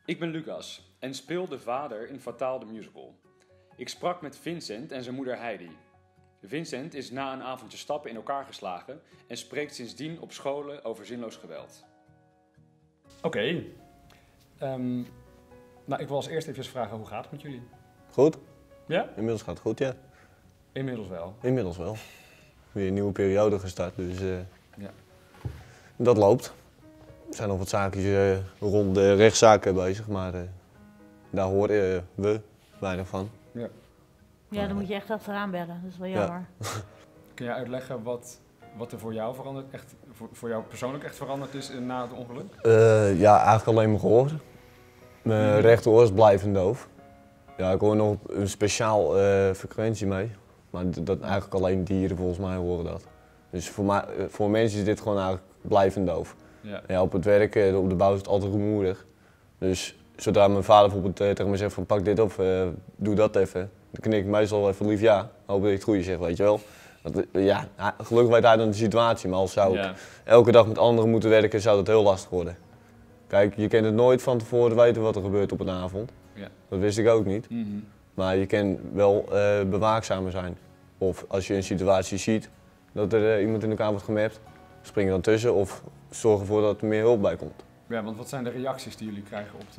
Ik ben Lucas en speel de vader in Fataal de Musical. Ik sprak met Vincent en zijn moeder Heidi. Vincent is na een avondje stappen in elkaar geslagen en spreekt sindsdien op scholen over zinloos geweld. Oké. Nou, ik wil als eerst even vragen, hoe gaat het met jullie? Goed. Ja? Inmiddels gaat het goed, ja. Inmiddels wel. Inmiddels wel. Weer een nieuwe periode gestart, dus Ja. dat loopt. Er zijn nog wat zaakjes rond de rechtszaken bezig, maar daar horen we weinig van. Ja. Ja, dan moet je echt achteraan bellen. Dat is wel jammer. Kun jij uitleggen wat er voor jou veranderd, echt, voor jou persoonlijk echt veranderd is na het ongeluk? Ja, eigenlijk alleen mijn gehoor. Mijn rechteroor is blijvend doof. Ja, ik hoor nog een speciaal frequentie mee. Maar dat eigenlijk alleen dieren volgens mij horen dat. Dus voor mensen is dit gewoon eigenlijk blijvend doof. Ja. Ja, op het werk, op de bouw is het altijd rumoerig. Dus zodra mijn vader bijvoorbeeld tegen me zegt van pak dit op, doe dat even. Dan knik ik meestal even lief ja. Hoop dat ik het goede zeg, weet je wel. Ja, gelukkig weet hij dan de situatie, maar als zou ik elke dag met anderen moeten werken, zou dat heel lastig worden. Kijk, je kan het nooit van tevoren weten wat er gebeurt op een avond. Ja. Dat wist ik ook niet. Mm-hmm. Maar je kan wel bewaakzamer zijn. Of als je een situatie ziet dat er iemand in elkaar wordt gemapt, spring er dan tussen of zorg ervoor dat er meer hulp bij komt. Ja, want wat zijn de reacties die jullie krijgen op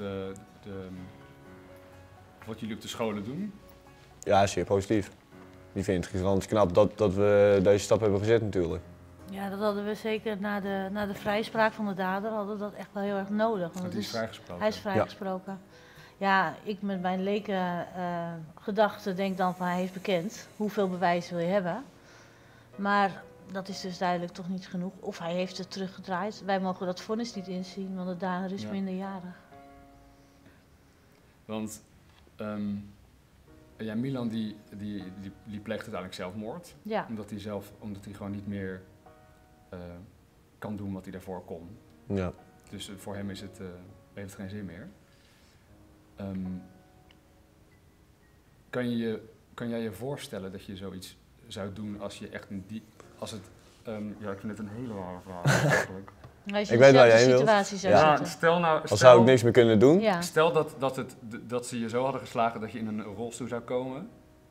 wat jullie op de scholen doen? Ja, zeer positief. Die vindt het gigantisch knap dat we deze stap hebben gezet natuurlijk. Ja, dat hadden we zeker na de vrijspraak van de dader hadden we dat echt wel heel erg nodig. Want Want die is vrijgesproken. hij is vrijgesproken. Ja, ik met mijn leken gedachten denk dan van hij is bekend. Hoeveel bewijs wil je hebben? Maar dat is dus duidelijk toch niet genoeg. Of hij heeft het teruggedraaid. Wij mogen dat vonnis niet inzien, want de dader is minderjarig. Want ja, Milan die pleegt uiteindelijk zelfmoord. Ja. Omdat hij gewoon niet meer kan doen wat hij daarvoor kon. Ja. Dus voor hem heeft het geen zin meer. Kan jij je voorstellen dat je zoiets zou doen als je echt ja, ik vind het een hele rare vraag eigenlijk. Als je Ik weet waar in je heen dezelfde wilt. situatie zou Ja, zitten. Als zou ik niks meer kunnen doen? Ja. Stel dat ze je zo hadden geslagen dat je in een rolstoel zou komen.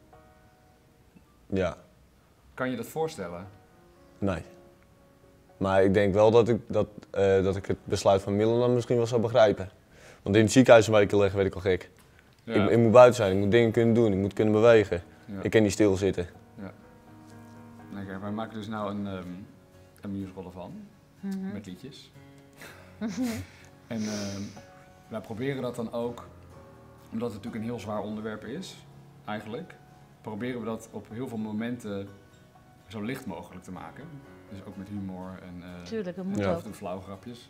Ja. Kan je dat voorstellen? Nee. Maar ik denk wel dat ik het besluit van Milan dan misschien wel zou begrijpen. Want in het ziekenhuis een week liggen werd ik al gek. Ja. Ik moet buiten zijn, ik moet dingen kunnen doen, ik moet kunnen bewegen. Ja. Ik kan niet stilzitten. Ja. Nou, kijk, wij maken dus nou een musical ervan. Met liedjes. En wij proberen dat dan ook, omdat het natuurlijk een heel zwaar onderwerp is, eigenlijk, proberen we dat op heel veel momenten zo licht mogelijk te maken. Dus ook met humor en Tuurlijk, dat moet Ja. ook. af en toe flauwe grapjes.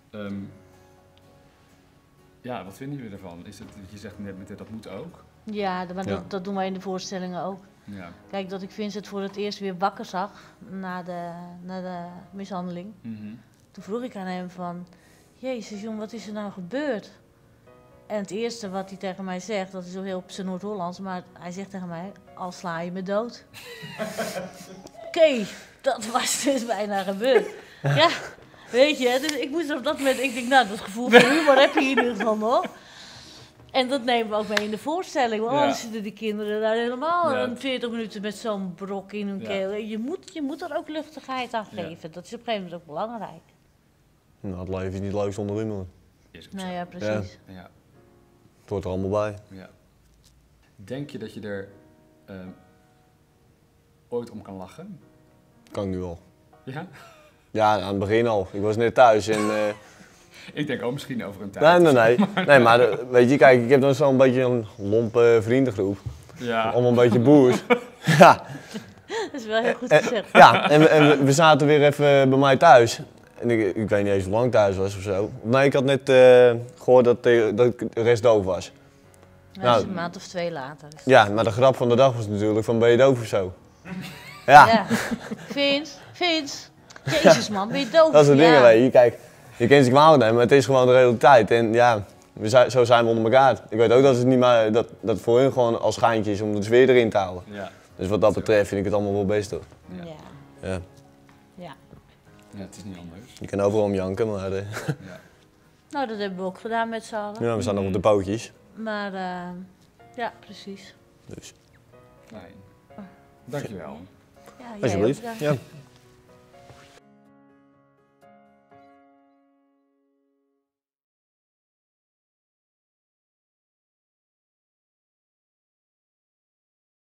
Ja, wat vinden jullie ervan? Is het, je zegt net met dit, dat moet ook. Ja, maar Ja. dat doen wij in de voorstellingen ook. Ja. Kijk, dat ik Vincent voor het eerst weer wakker zag na de mishandeling. Mhm. Toen vroeg ik aan hem van, jezus jong, wat is er nou gebeurd? En het eerste wat hij tegen mij zegt, dat is zo heel op zijn Noord-Hollands, maar hij zegt tegen mij, al sla je me dood. Oké, dat was dus bijna gebeurd. Ja, weet je, dus ik moest op dat moment, ik denk, nou, dat gevoel van humor heb je in ieder geval nog. En dat nemen we ook mee in de voorstelling, want anders zitten die kinderen daar helemaal 40 minuten met zo'n brok in hun keel. Je moet er ook luchtigheid aan geven, dat is op een gegeven moment ook belangrijk. Nou, het leven is niet leuk zonder humor. Is ook Nou zo. ja, precies. Ja. Het hoort er allemaal bij. Ja. Denk je dat je er ooit om kan lachen? Kan ik nu wel. Ja? Ja, aan het begin al. Ik was net thuis en... Ik denk ook misschien over een tijd. Nee, maar weet je, kijk, ik heb dan zo'n beetje een lompe vriendengroep. Ja. Allemaal een beetje boers. Ja. Dat is wel heel goed gezegd. Ja, en we zaten weer even bij mij thuis. En ik weet niet eens hoe lang ik thuis was of zo. Nee, ik had net gehoord dat de rest doof was. Dat is een maand of 2 later. Dus. Ja, maar de grap van de dag was natuurlijk van ben je doof of zo? Ja. Vince. Jezus man, ben je doof? Dat soort dingen, weet je. Kijk, je kent ze kwalijk nemen, maar het is gewoon de realiteit. En ja, zo zijn we onder elkaar. Ik weet ook dat het niet maar dat het voor hun gewoon als schijntje is om de sfeer erin te houden. Ja. Dus wat dat betreft vind ik het allemaal wel best hoor. Ja. Ja. Ja. Ja, het is niet anders. Je kan overal om janken, maar... Ja. Nou, dat hebben we ook gedaan met z'n allen. Ja, we staan nog op de pootjes. Maar ja, precies. Dus. Fijn. Dankjewel. Ja, jij Alsjeblieft. ook bedankt. Ja.